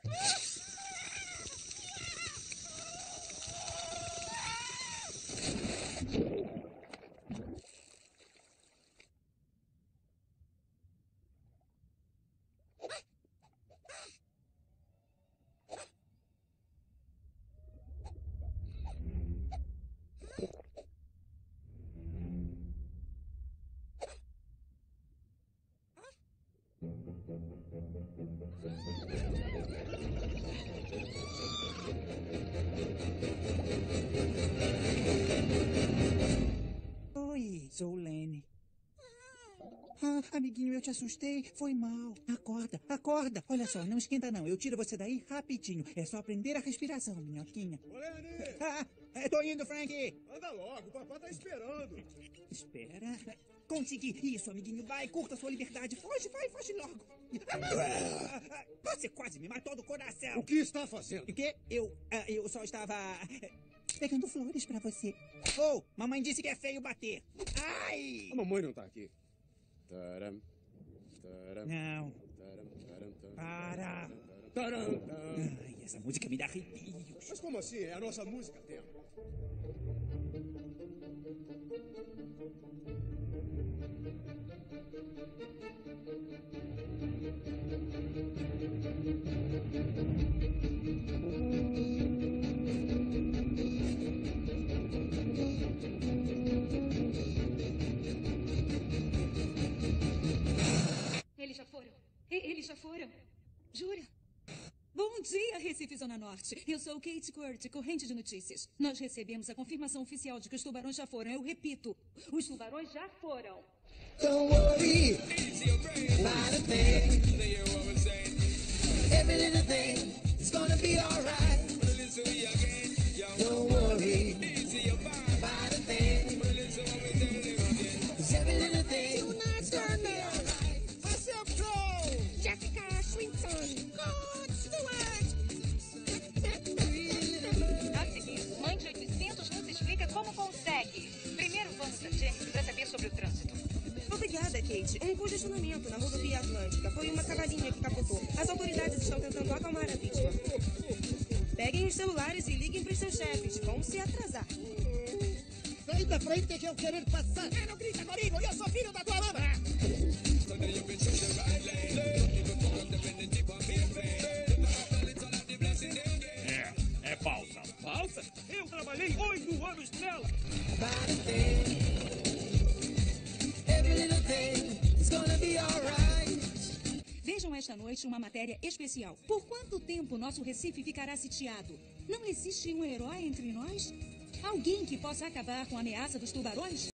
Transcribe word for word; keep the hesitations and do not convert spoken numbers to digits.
Oi, sou o Lenny. Ah, amiguinho, eu te assustei. Foi mal. Acorda, acorda. Olha só, não esquenta não. Eu tiro você daí rapidinho. É só aprender a respiração, minhoquinha. Ô, Lenny! Ah, eu tô indo, Frank. Anda logo, o papai tá esperando. Espera. Consegui. Isso, amiguinho. Vai, curta sua liberdade. Foge, vai, foge logo. Você quase me matou do coração. O que está fazendo? O quê? Eu, ah, eu só estava eh, pegando flores pra você. Oh, mamãe disse que é feio bater. Ai! A mamãe não tá aqui. Taram, taram, Não. taram, taram, taram, Para. taram, taram. Ai, essa música me dá arrepios. Mas como assim? É a nossa música tema. Eles já foram. E- Eles já foram. Jura? Bom dia, Recife Zona Norte. Eu sou Kate Curti, corrente de notícias. Nós recebemos a confirmação oficial de que os tubarões já foram. Eu repito, os tubarões já foram. Don't worry about a thing. Every little thing is gonna be alright. Don't worry about a thing. 'Cause every little thing is gonna be alright. Marcel Crow! Jessica Swinton. God Stewart. A seguir, mãe de oitocentos nos explica como consegue. Primeiro vamos a Jennifer para saber sobre o trânsito. Obrigada, Kate. Um congestionamento na rodovia Atlântica. Foi uma cavalinha que capotou. As autoridades estão tentando acalmar a vítima. Peguem os celulares e liguem para os seus chefes. Vão se atrasar. Sai da frente que eu quero passar. Ah, não grita comigo, eu sou filho da tua lama. É, é falsa. Falsa? Eu trabalhei oito anos nela. About a thing. Every little thing is gonna be alright. Vejam esta noite uma matéria especial. Por quanto tempo nosso Recife ficará sitiado? Não existe um herói entre nós? Alguém que possa acabar com a ameaça dos tubarões?